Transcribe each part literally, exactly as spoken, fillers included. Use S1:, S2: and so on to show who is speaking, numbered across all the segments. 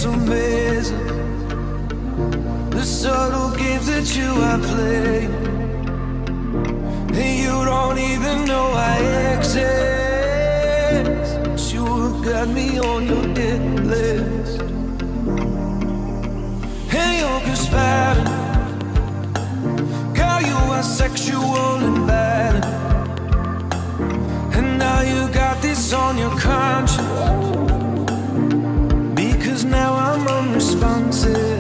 S1: amazing, the subtle games that you are playing, and you don't even know I exist. You have got me on your hit list, and you're conspiring. Girl, you are sexual and bad, and now you got this on your conscience, because now I'm unresponsive.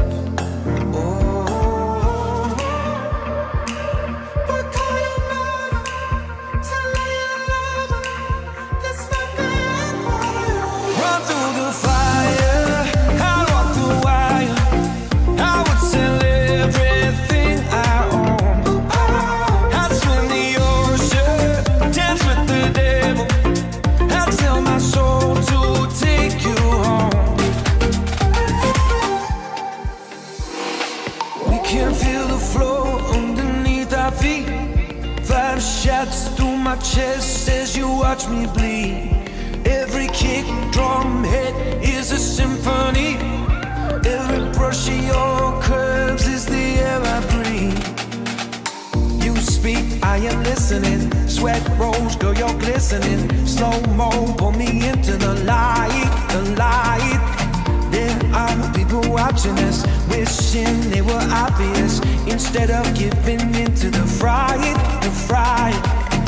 S1: Shots through my chest as you watch me bleed. Every kick, drum hit is a symphony. Every brush of your curves is the air I breathe. You speak, I am listening. Sweat rolls, girl, you're glistening. Slow-mo, pull me into the light, the light. There are people watching us, wishing they were obvious, instead of giving into the fright, the fright.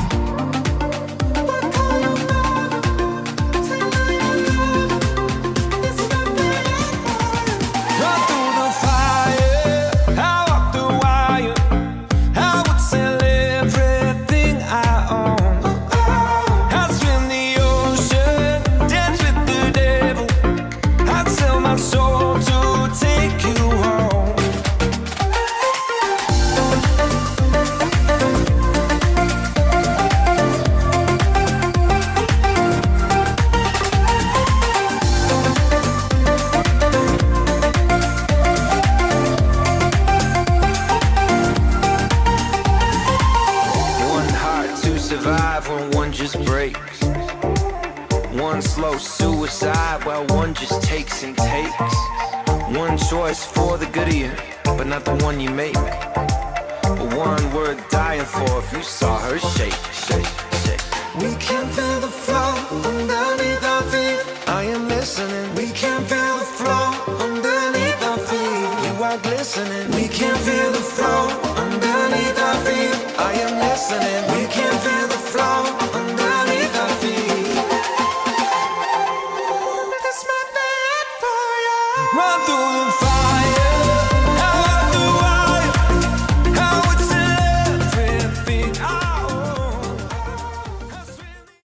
S1: Survive when one just breaks. One slow suicide while one just takes and takes. One choice for the good of you, but not the one you make. One worth dying for if you saw her shake, shake, shake. We can feel the flow underneath our feet. I am listening. We can feel the flow underneath our feet. You are glistening. We can feel the flow underneath our feet. I am listening. We can feel the flow underneath our feet. This might be it for you. Run through the fire.